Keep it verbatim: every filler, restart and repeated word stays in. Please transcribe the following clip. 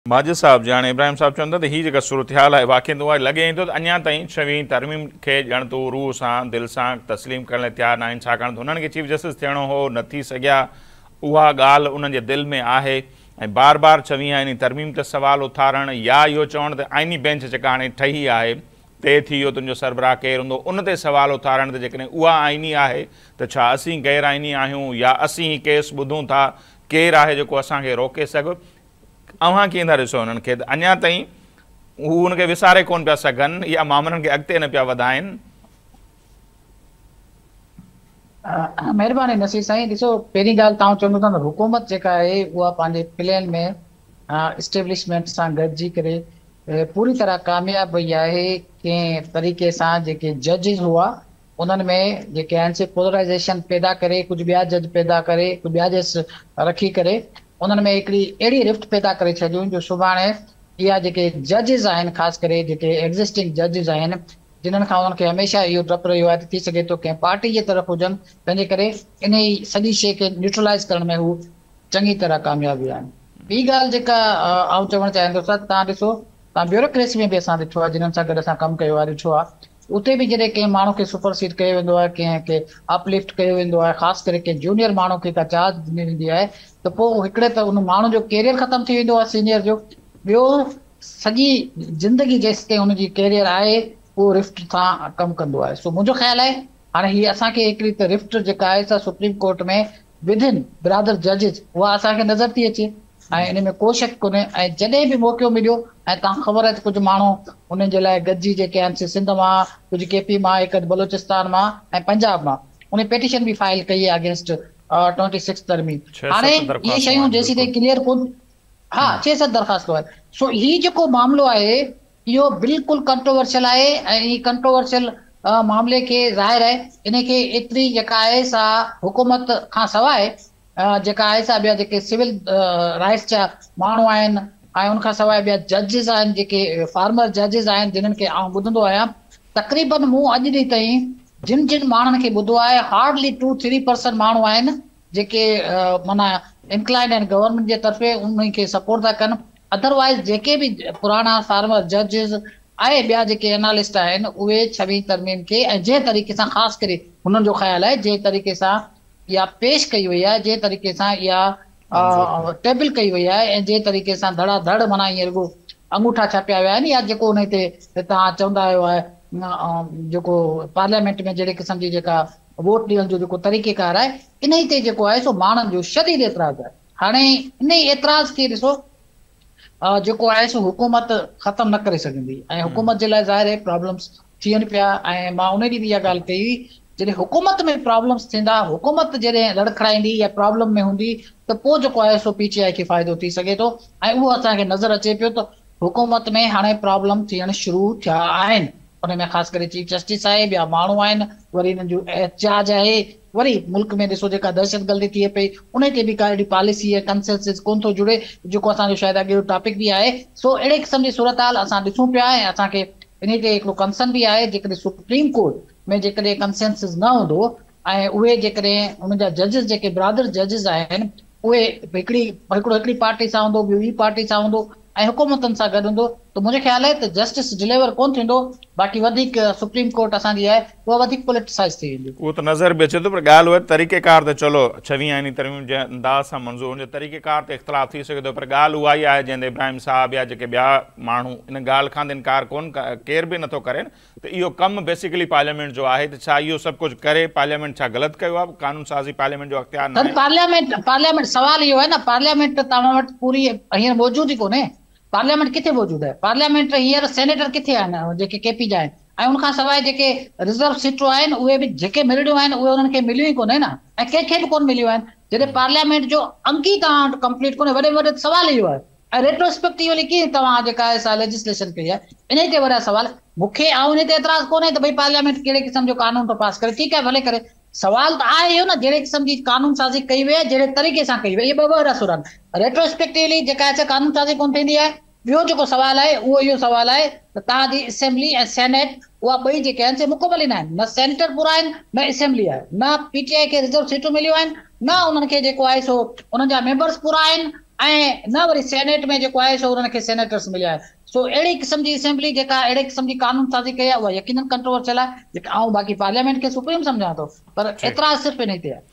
माजिद साहब जाने इब्राहिम साहब चवंदा त हीअ जेका सूरत हाल आहे वाक़ई तो लॻे थो त अञा ताईं छवीह तरमीम खे ॼण तो रूह सां दिलि सां तस्लीम करण लाइ तयारु न आहिनि, छाकाणि त हुननि खे चीफ जस्टिस थियणो हो, न थी सघिया। उहा ॻाल्हि उन्हनि जे दिलि में आहे ऐं बार बार छवीह आइनी तरमीम ते सुवाल उथारणु या इहो चवणु त आइनी बेंच जेका हाणे ठही आहे तइ थी वियो तुंहिंजो सरबराह केरु हूंदो, उन ते सुवाल उथारणु त जेकॾहिं उहा आइनी आहे त छा असीं गैर आइनी आहियूं या असीं ही केस ॿुधूं था, केरु आहे जेको असांखे रोके सघे। अव्हां कीअं था ॾिसो हुननि खे? अञा ताईं हू हुनखे विसारे कोन पिया सघनि या मामलनि खे अॻिते न पिया वधाइनि? महिरबानी नसीर साईं, ॾिसो पहिरीं ॻाल्हि तव्हां चवंदो था न हुकूमत जेका आहे उहा पंहिंजे प्लेन में इस्टेब्लिशमेंट सां गॾिजी करे पूरी तरह कामयाब वई आहे। कंहिं तरीक़े सां जेके जजिस हुआ उन्हनि में जेके आहिनि से पोलराइज़ेशन पैदा करे, कुझु ॿिया जज पैदा करे, कुझु ॿिया जज रखी करे उन्हनि में हिकिड़ी अहिड़ी रिफ्ट पैदा करे छॾियूं जो सुभाणे इहा जेके जजिस आहिनि, ख़ासि करे जेके एग्ज़िस्टिंग जजिस आहिनि जिन्हनि खां उन्हनि खे हमेशह इहो डपु रहियो आहे त थी सघे थो कंहिं पार्टी जे तरफ़ हुजनि, तंहिंजे करे इन ई सॼी शइ खे न्यूट्रलाइज़ करण में हू चङी तरह कामयाबी आहिनि। ॿी ॻाल्हि जेका आउं चवणु चाहींदुसि, तव्हां ॾिसो तव्हां ब्यूरोक्रेसी में बि असां ॾिठो आहे, जिन्हनि सां गॾु असां कमु कयो आहे, ॾिठो आहे उते बि जॾहिं कंहिं माण्हू खे सुपरसीड कयो वेंदो आहे, कंहिंखे अपलिफ्ट कयो वेंदो आहे, ख़ासि करे कंहिं जूनियर माण्हू खे का चार्ज ॾिनी वेंदी आहे त पोइ हिकिड़े त उन माण्हू जो कैरियर ख़तमु थी वेंदो आहे सीनियर जो, ॿियो सॼी ज़िंदगी जेसि ताईं हुनजी कैरियर आहे उहो रिफ्ट सां कमु कंदो आहे। सो मुंहिंजो ख़्यालु आहे हाणे हीअ असांखे हिकिड़ी त रिफ्ट जेका आहे सा सुप्रीम कोर्ट में विदिन बिरादर जजिस उहा असांखे नज़र थी अचे ऐं इन में को शक कोन्हे। ऐं जॾहिं बि मौक़ो मिलियो ऐं तव्हां ख़बर आहे त कुझु माण्हू उन्हनि जे लाइ गॾिजी जेके आहिनि से सिंध मां, कुझु के पी मां, हिकु बलोचिस्तान मां ऐं पंजाब मां उन पेटिशन बि फाइल कई आहे अगेंस्ट ट्वेंटी सिक्स तरमीम। हाणे इहे शयूं जेसीं ताईं क्लियर कोन, हा छह सत दरख़्वास्तूं आहिनि। सो हीउ जेको मामिलो आहे इहो बिल्कुलु कंट्रोवर्शियल आहे ऐं हीअ कंट्रोवर्शियल मामले खे ज़ाहिर आहे इनखे एतिरी जेका आहे सा हुकूमत खां सवाइ जेका आहे सा ॿिया जेके सिविल राइट्स जा माण्हू आहिनि ऐं उनखां सवाइ ॿिया जजिस आहिनि, जेके फार्मर जजिस आहिनि जिन्हनि खे आउं ॿुधंदो आहियां, तक़रीबन मूं अॼु ॾींहुं ताईं जिन जिन माण्हुनि खे ॿुधो आहे हार्डली टू थ्री परसेंट माण्हू आहिनि जेके माना इंक्लाइंड आहिनि गवर्नमेंट जे तरफ़े उन खे सपोर्ट था कनि। अदरवाइज़ जेके बि पुराणा फार्मर जजिस ऐं ॿिया जेके एनालिस्ट आहिनि उहे छवीह तरमीम खे ऐं जंहिं तरीक़े सां ख़ासि करे हुननि जो ख़्यालु आहे जंहिं तरीक़े सां इहा पेश कई वई आहे, जंहिं तरीक़े सां इहा टेबल कई वई आहे ऐं जंहिं तरीक़े सां धड़ाधड़ माना हीअं रुॻो अंगूठा छापिया विया आहिनि या जेको उन ते तव्हां चवंदा आहियो आहे जेको पार्लियामेंट में जहिड़े क़िस्म जी जेका वोट ॾियण जो जेको तरीक़ेकार आहे इन ई ते जेको आहे सो माण्हुनि जो शदीद एतिराज़ आहे। हाणे इन ई एतिराज़ खे ॾिसो जेको आहे सो हुकूमत ख़तमु न करे सघंदी ऐं हुकूमत जे लाइ ज़ाहिर आहे प्रॉब्लम्स थियनि पिया। ऐं मां उन ॾींहुं बि इहा ॻाल्हि कई हुई जॾहिं हुकूमत में प्रॉब्लम्स थींदा, हुकूमत जॾहिं लड़खड़ाईंदी या प्रॉब्लम में हूंदी त पोइ जेको आहे सो पीटीआई खे फ़ाइदो थी सघे थो ऐं उहो असांखे नज़र अचे पियो त हुकूमत में हाणे प्रॉब्लम थियण शुरू थिया आहिनि। उन में ख़ासि करे चीफ जस्टिस आहे, ॿिया माण्हू आहिनि, वरी हिननि जो एहतजाज आहे, वरी मुल्क में ॾिसो जेका दहशतगर्दी थिए पई उन ते बि का अहिड़ी पॉलिसी आहे कंसेंसस कोन थो जुड़े जेको असांजो शायदि अॻियो टॉपिक बि आहे। सो अहिड़े क़िस्म जी सूरत हाल असां ॾिसूं पिया ऐं असांखे इन ते हिकिड़ो कंसर्न बि आहे जेकॾहिं सुप्रीम कोर्ट में जेकॾहिं कंसेंसस न हूंदो ऐं उहे जेकॾहिं उनजा जजिस जेके बिरादर जजिस आहिनि उहे हिकिड़ी हिकिड़ो हिकिड़ी पार्टी सां हूंदो, ॿियो ॿी पार्टी सां हूंदो ऐं हुकूमतनि सां गॾु हूंदो त मुंहिंजो ख़्यालु आहे त जस्टिस डिलीवर कोन थींदो। बाक़ी वधीक सुप्रीम कोर्ट असांजी आहे उहा वधीक पॉलिटिसाइज़ थी वेंदी। उहो त नज़र बि अचे थो, पर ॻाल्हि उहा तरीक़ेकार त चलो छवीह आइनी तरमीम जे अंदाज़ सां मंज़ूर हुनजे तरीक़ेकार ते इख़्तिलाफ़ थी सघे थो, पर ॻाल्हि उहा ई आहे जंहिं इब्राहिम साहब या जेके ॿिया माण्हू इन ॻाल्हि खां इनकार कोन केर बि नथो करे त इहो कमु बेसिकली पार्लियामेंट जो आहे। त छा इहो सभु कुझु करे पार्लियामेंट छा ग़लति कयो आहे? कानून साज़ी पार्लियामेंट जो अख़्तियार न आहे। पार्लियामेंट पार्लियामेंट सवाल इहो आहे न, पार्लियामेंट तव्हां वटि पूरी हींअर मौजूदु ई कोन्हे। पार्लियामेंट किथे मौजूदु आहे? पार्लियामेंट हींअर सेनेटर किथे आहिनि जेके केपी जा आहिनि ऐं उनखां सवाइ जेके रिज़र्व सीटूं आहिनि उहे बि जेके मिलणियूं आहिनि उहे उन्हनि खे मिलियूं ई कोन्हे न ऐं कंहिंखे बि कोन मिलियूं आहिनि। जॾहिं पार्लियामेंट जो अंक ई तव्हां वटि कंप्लीट कोन्हे, वॾे में वॾो सवाल इहो आहे। ऐं रेट्रोस्पेक्टिवली कीअं तव्हां जेका आहे सा लेजिस्लेशन कई आहे इन ते वॾा सवाल मूंखे ऐं इन ते एतिराज़ कोन्हे त भई पार्लियामेंट कहिड़े क़िस्म जो कानून थो पास करे, ठीकु आहे भले करे। सवाल त आहे इहो न जहिड़े क़िस्म जी कानून साज़ी कई वई आहे, जहिड़े तरीक़े सां कई वई, इहे ॿ वॾा सुर आहिनि। रेट्रोस्पेक्टिवली जेका आहे कानून साज़ी कोन थींदी आहे। ॿियो जेको सवाल आहे उहो इहो सवाल आहे त तव्हांजी असेंबली ऐं सेनेट उहा ॿई जेके आहिनि से मुकमल ई न आहिनि, न सेनेटर पूरा आहिनि न असेंबली आहे, न पीटीआई खे रिज़र्व सीटूं मिलियूं आहिनि, न उन्हनि खे जेको आहे सो उन्हनि जा मेंबर्स पूरा आहिनि ऐं न वरी सेनेट में जेको आहे सो उन्हनि खे सेनेटर्स मिलिया आहे। सो अहिड़ी क़िस्म जी असेंबली जेका अहिड़े क़िस्म जी कानून साज़ी कई आहे उहा यकीनन कंट्रोवर्शियल आहे, जेका आऊं बाक़ी पार्लियामेंट खे सुप्रीम सम्झां थो, पर जी एतिरा सिर्फ़ु इन ते आहे।